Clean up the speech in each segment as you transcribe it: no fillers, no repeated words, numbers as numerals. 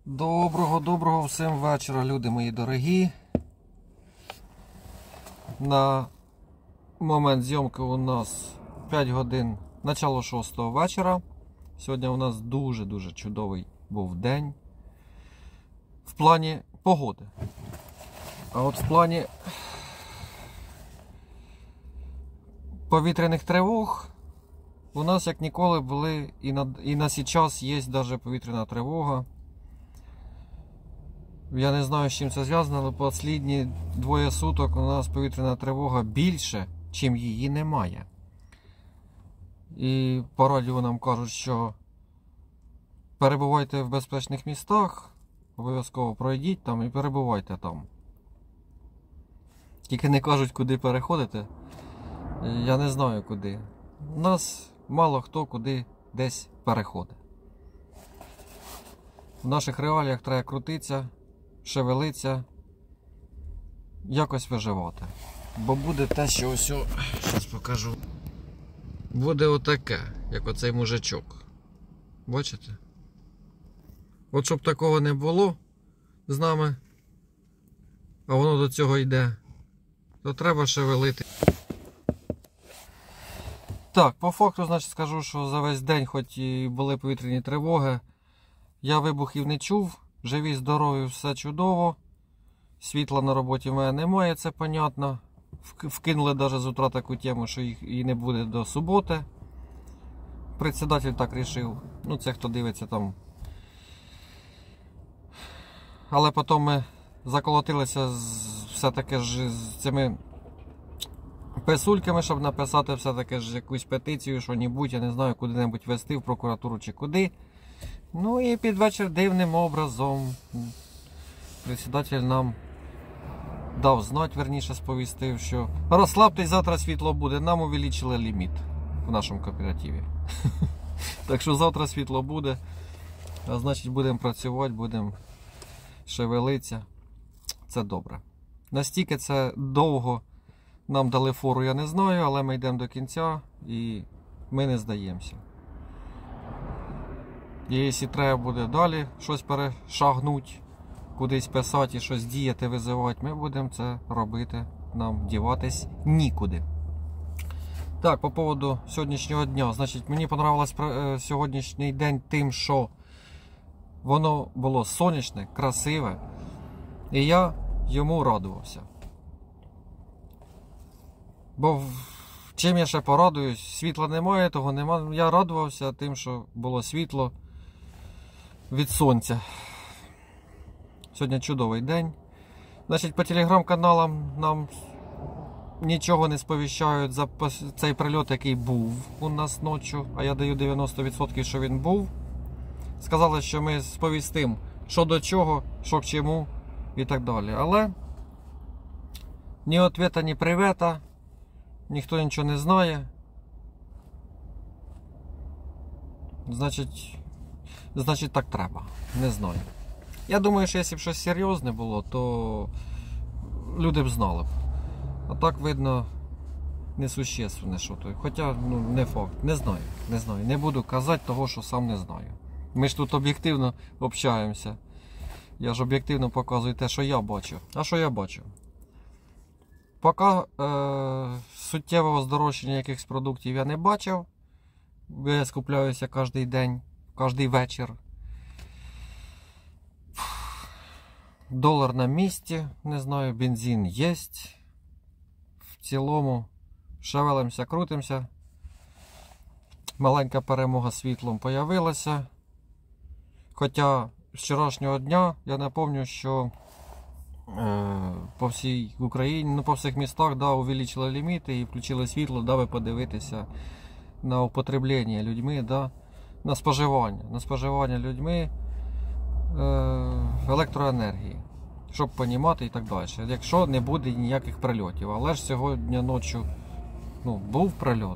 Доброго всім вечора, люди мої дорогі. На момент зйомки у нас 5 годин, начало 6 вечора. Сьогодні у нас дуже чудовий був день в плані погоди. А от в плані повітряних тривог у нас як ніколи були, і на зараз є навіть повітряна тривога. Я не знаю, з чим це зв'язано, але останні двоє суток у нас повітряна тривога більше, чим її немає. І по радіо нам кажуть, що перебувайте в безпечних містах, обов'язково пройдіть там і перебувайте там. Тільки не кажуть, куди переходити. Я не знаю куди. У нас мало хто куди десь переходить. В наших реаліях треба крутитися, шевелиться, якось виживати. Бо буде те, що ось, зараз покажу. Буде отаке, як оцей мужичок. Бачите? От щоб такого не було з нами, а воно до цього йде, то треба шевелити. Так, по факту, значить, скажу, що за весь день, хоч і були повітряні тривоги, я вибухів не чув. Живі, здорові, все чудово. Світла на роботі в мене немає, це понятно. Вкинули навіть з утра таку тему, що її не буде до суботи. Председатель так вирішив. Ну, це хто дивиться там. Але потім ми заколотилися все-таки з цими писульками, щоб написати все-таки якусь петицію, що-небудь, я не знаю, куди-небудь вести, в прокуратуру чи куди. Ну і під вечір дивним образом председатель нам дав знати, верніше сповістив, що розслабтесь, завтра світло буде, нам увеличили ліміт в нашому кооперативі. Так що завтра світло буде, а значить будемо працювати, будемо шевелитися. Це добре. Настільки це довго нам дали фору, я не знаю, але ми йдемо до кінця і ми не здаємося. І якщо треба буде далі щось перешагнути, кудись писати і щось діяти, визивати, ми будемо це робити. Нам діватись нікуди. Так, по поводу сьогоднішнього дня. Значить, мені понравилось сьогоднішній день тим, що воно було сонячне, красиве. І я йому радувався. Бо чим я ще порадуюсь, світла немає, того немає. Я радувався тим, що було світло від сонця. Сьогодні чудовий день. Значить, по телеграм-каналам нам нічого не сповіщають за цей прильот, який був у нас ночі, а я даю 90%, що він був. Сказали, що ми сповістимо, що до чого, що к чому і так далі. Але ні ответа, ні привета, ніхто нічого не знає. Значить так треба. Не знаю. Я думаю, що якщо б щось серйозне було, то люди б знали б. А так видно несущественне що то. Хоча, ну, не факт. Не знаю. Не буду казати того, що сам не знаю. Ми ж тут об'єктивно общаємося. Я ж об'єктивно показую те, що я бачу. А що я бачу? Поки суттєвого здорожчання якихось продуктів я не бачив. Я скупляюся кожен день, кожен вечір. Долар на місці, не знаю, бензин є. В цілому шевелимося, крутимося. Маленька перемога світлом появилася. Хоча з вчорашнього дня я напомню, що по всій Україні, ну по всіх містах, да, увеличили ліміти і включили світло, даби подивитися на употреблення людьми, да, на споживання людьми електроенергії, щоб розуміти і так далі. Якщо не буде ніяких прильотів. Але ж сьогодні ночі, ну, був прильот.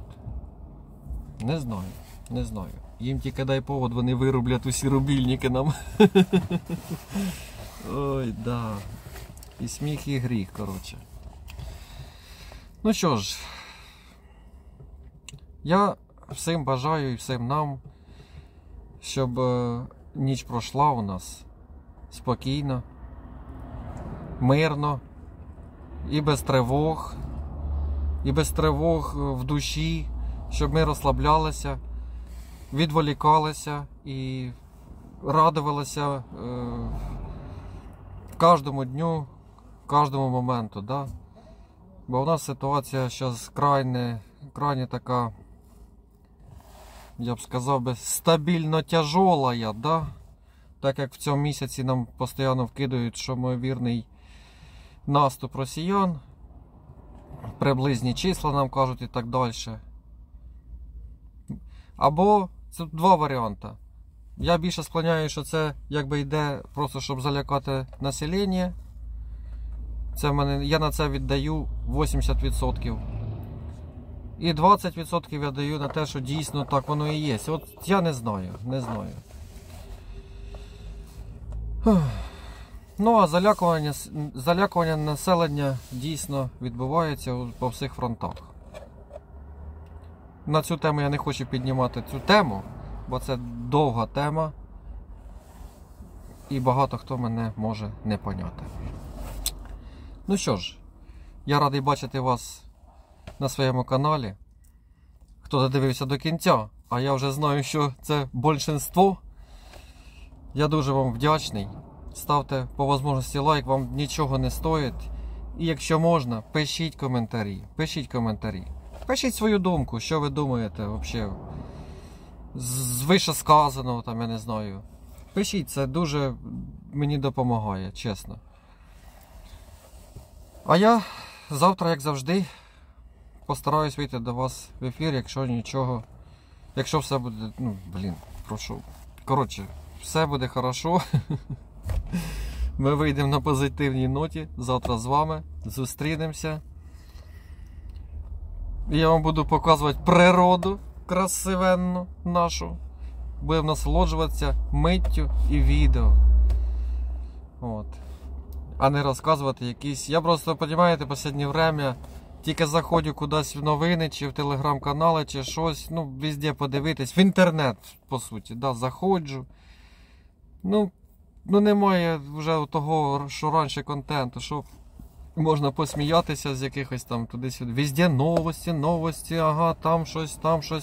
Не знаю. Їм тільки дай повод, вони вироблять усі рубільники нам. Ой, да. І сміх, і гріх, коротше. Ну що ж, я всім бажаю і всім нам, щоб ніч пройшла у нас спокійно, мирно, і без тривог в душі, щоб ми розслаблялися, відволікалися і радувалися кожному дню, кожному моменту. Да? Бо у нас ситуація зараз крайне така, я б сказав би, стабільно тяжола, да? Так як в цьому місяці нам постійно вкидають, що ймовірний наступ росіян, приблизні числа нам кажуть і так далі. Або це два варіанти. Я більше склоняю, що це якби йде просто, щоб залякати населення. Я на це віддаю 80%. І 20% я даю на те, що дійсно так воно і є. От я не знаю. Ну, а залякування населення дійсно відбувається по всіх фронтах. На цю тему я не хочу піднімати цю тему, бо це довга тема. І багато хто мене може не поняти. Ну що ж, я радий бачити вас на своєму каналі. Хто додивився до кінця, а я вже знаю, що це більшинство. Я дуже вам вдячний. Ставте по можливості лайк, вам нічого не стоїть. І якщо можна, пишіть коментарі. Пишіть свою думку, що ви думаєте взагалі з вищесказаного, там, я не знаю. Пишіть, це дуже мені допомагає, чесно. А я завтра, як завжди, постараюсь вийти до вас в ефір, якщо все буде, прошу. Коротше, все буде хорошо. Ми вийдемо на позитивній ноті. Завтра з вами зустрінемося. Я вам буду показувати природу красивенну нашу. Будемо насолоджуватися миттю і відео. От. А не розказувати якісь... Я просто, розумієте, в останнє время тільки заходжу кудись в новини, чи в телеграм-канали, чи щось, везде подивитись. В інтернет, по суті, да, заходжу. Немає вже того, що раніше контенту, що можна посміятися з якихось там туди-сюди. Везде новості, ага, там щось.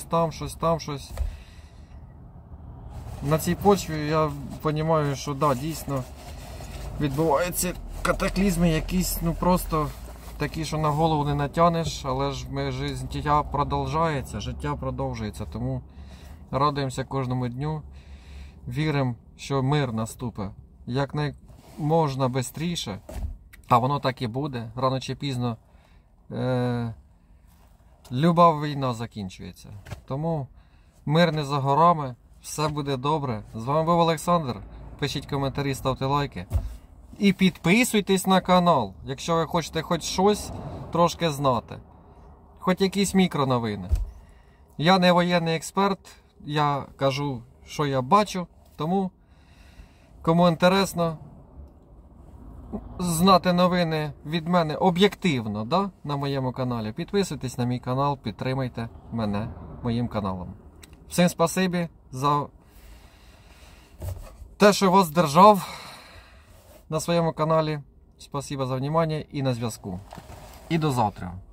На цій почві я розумію, що да, дійсно відбуваються катаклізми якісь, просто такі, що на голову не натягнеш, але ж життя продовжується, тому радуємося кожному дню, віримо, що мир наступить як можна швидше, а воно так і буде, рано чи пізно люба війна закінчується. Тому мир не за горами, все буде добре. З вами був Олександр, пишіть коментарі, ставте лайки. І підписуйтесь на канал, якщо ви хочете хоч щось трошки знати. Хоч якісь мікроновини. Я не воєнний експерт, я кажу, що я бачу, тому кому інтересно знати новини від мене об'єктивно, да, на моєму каналі, підписуйтесь на мій канал, підтримайте мене моїм каналом. Всім спасибі за те, що вас держав на своєму каналі. Спасибо за внимание і на зв'язку. І до завтра.